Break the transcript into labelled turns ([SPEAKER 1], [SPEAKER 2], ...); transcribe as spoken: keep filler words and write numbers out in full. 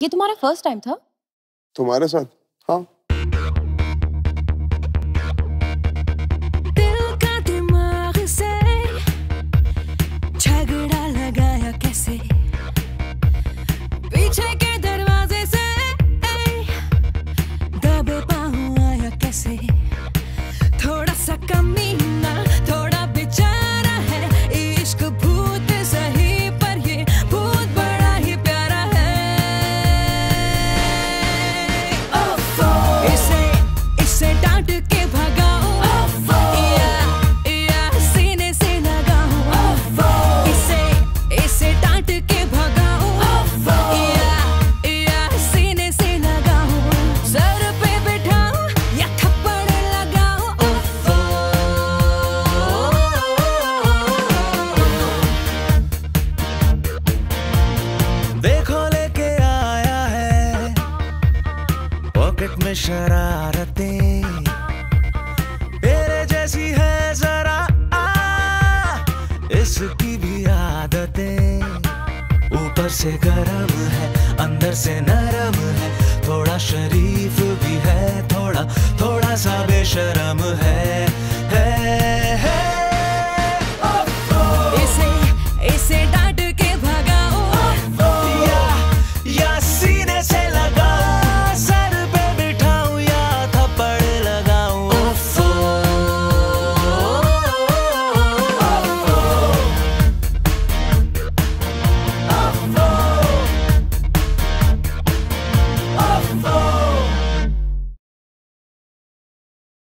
[SPEAKER 1] ये तुम्हारा first time था?
[SPEAKER 2] तुम्हारे साथ? हाँ।
[SPEAKER 3] दिल का दिमाग से झगड़ा लगाया कैसे, पीछे के दरवाजे से दबे पाँव आया कैसे, थोड़ा सा कमीना थोड़ा बेचारा है, इश्क भूत सही पर ये भूत बड़ा ही प्यारा है। Offo, इसे इसे डांट के भगाओ, या या सीने से लगाओ, इसे इसे डांट के भगाओ, या या सीने से लगाओ, सर पे बिठाओ या थप्पड़ लगाओ।
[SPEAKER 4] देखो लेके आया है पॉकेट में शरारतें, तेरे जैसी है जरा आ, इसकी भी आदतें, ऊपर से गरम है अंदर से नरम है, थोड़ा शरीफ भी है थोड़ा थोड़ा सा बेशरम है।